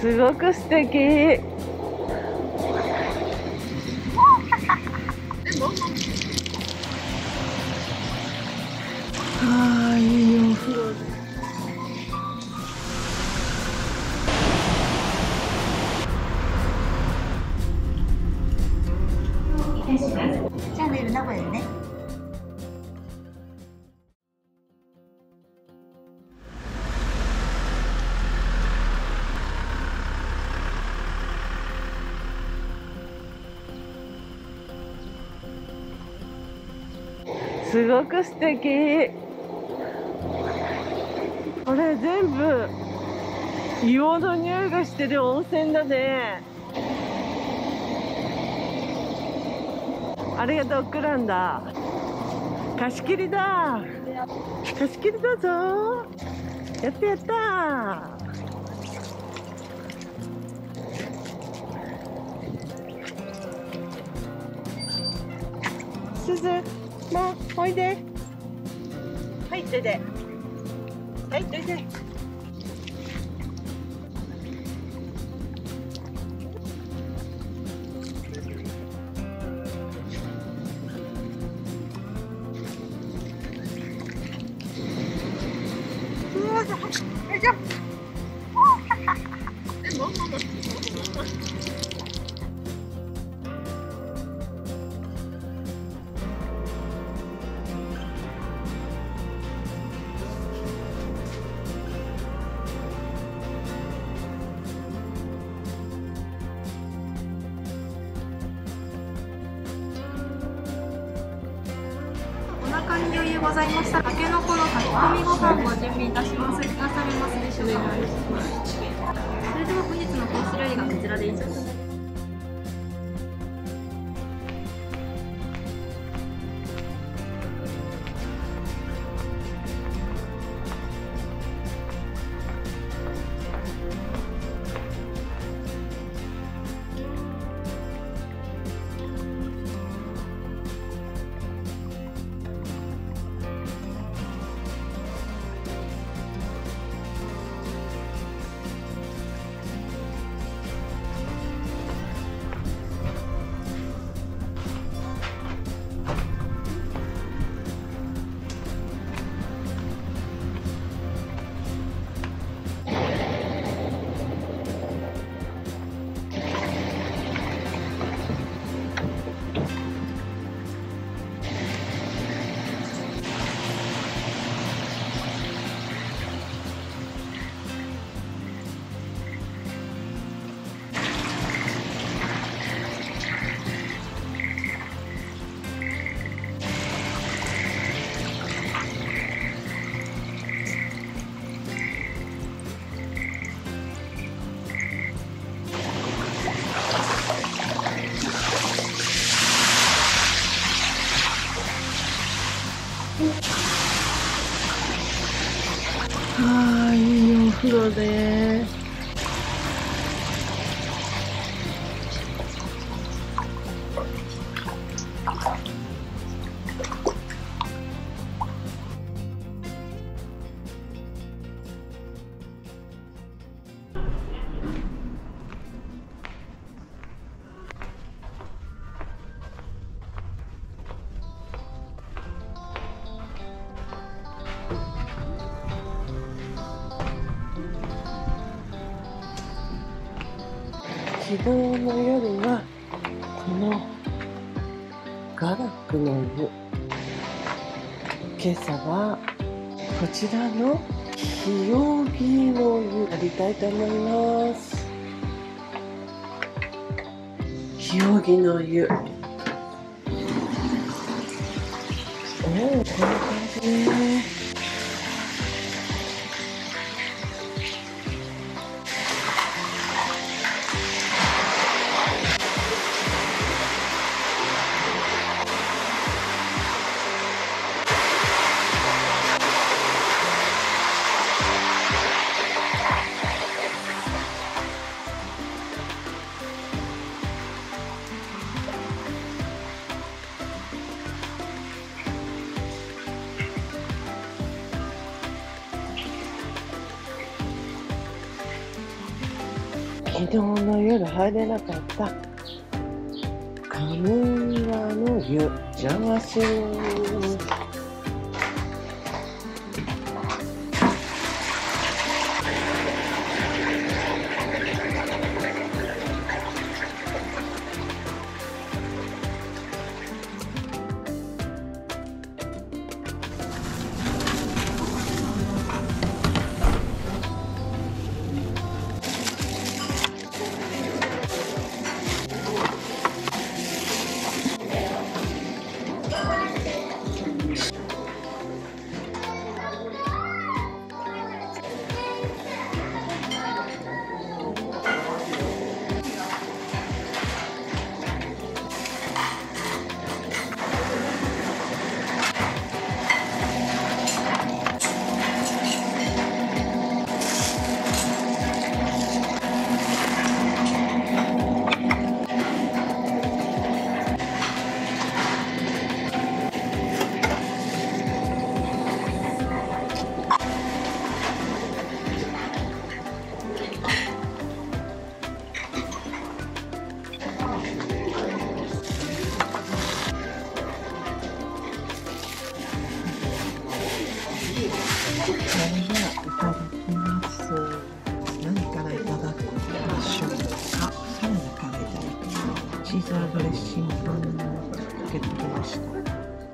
すごく素敵。ああ、いいお風呂で。 チャンネル名古屋でね。 すごく素敵。これ全部硫黄の匂いがしてる温泉だね。ありがとう、クランだ。貸し切りだ。貸し切りだぞ。やったやった。すず、もうおいで。はい、出て。はい、出て。 よいしょ。お腹に余裕ございましたら、たけのこの炊き込みご飯をご準備いたします。いかがされますでしょうか。それでは本日のコース料理がこちらで以上です。 ああ、いいお風呂で。昨日の夜はこのガラクの湯、今朝はこちらのヒヨギの湯やりたいと思います。ヒヨギの湯、こんな感じね。 昨日の夜入れなかった亀岩の湯邪魔する。何からいただくましょうか。サラダからいただきます。シーザードレッシングかけてきました。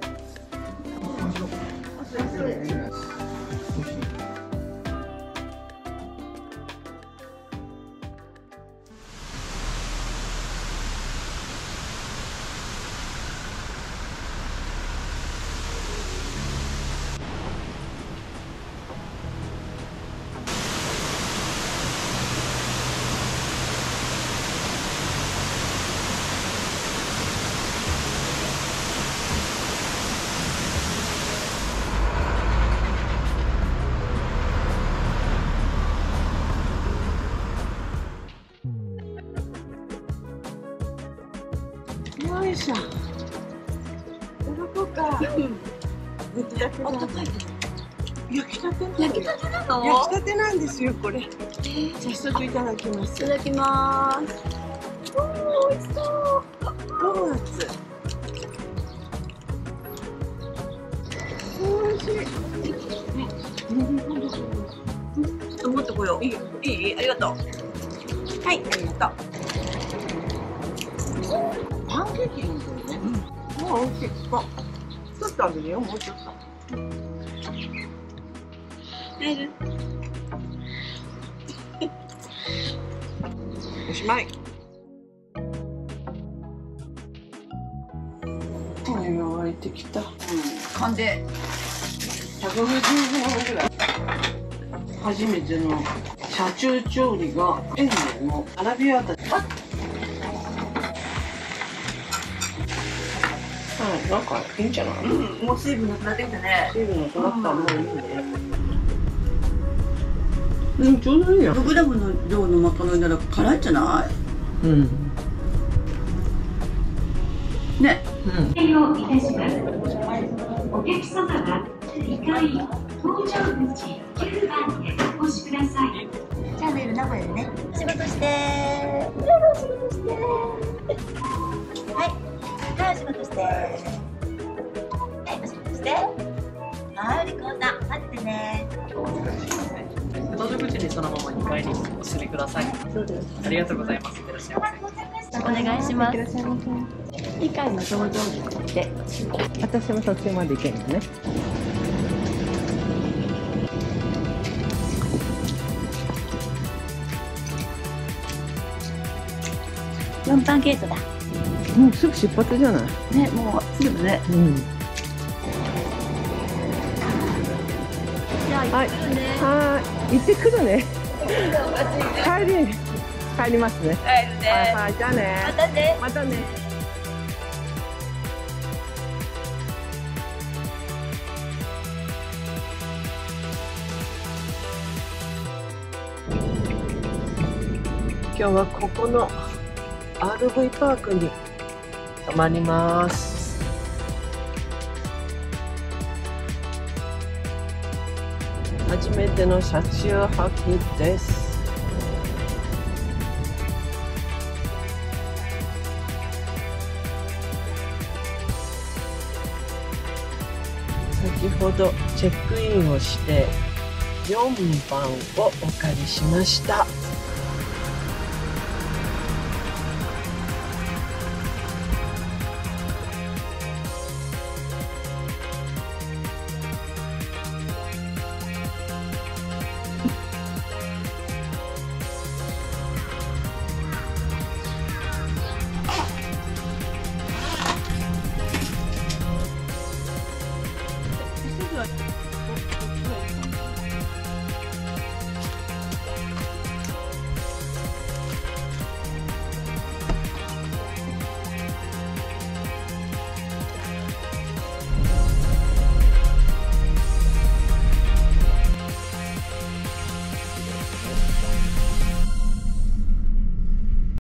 よいしょ。喜ぶか。焼きたてなの？焼きたてなんですよ、これ。早速いただきます。 いただきます。おー、美味しそう。 ドーナツ。おいしい。 持ってこよう。いい、ありがとう。はい、ありがとう。 パンケーキみたいね。もう美味しい。あ、ちょっとあげるよ、もうちょっと。 入る。 おしまい。今湧いてきた。 勘で。 150g ぐらい。初めての車中調理がエンゼルのアラビアータ。なんかいいんじゃない？ もう水分なくなってきたね。 水分なくなったらもういいね。ちょうどいいや。 100g の量のマカロニなら辛いんじゃない？ うん。 ね。 をいたします。お客様は2階搭乗口9番へお越しください。 じゃあメール名古屋でね。仕事して仕事してはい、お仕事して。はい、お仕事して。はい、お利口さん、待っててね。 搭乗口にそのまま2階にお進みください。 そうです。 ありがとうございます。いってらっしゃいませ。 お願いします。 2階の搭乗口で、私もそっちまで行けるのね。 4番ゲートだ。 もうすぐ出発じゃない？ ね、もうすぐね。 うん。 じゃあ、 はい、行ってくるね。帰りますね。 帰るね。 はい、じゃあね。 またね。 またね。今日はここの RV パークに泊まります。初めての車中泊です。 ほどチェックインをして4番をお借りしました。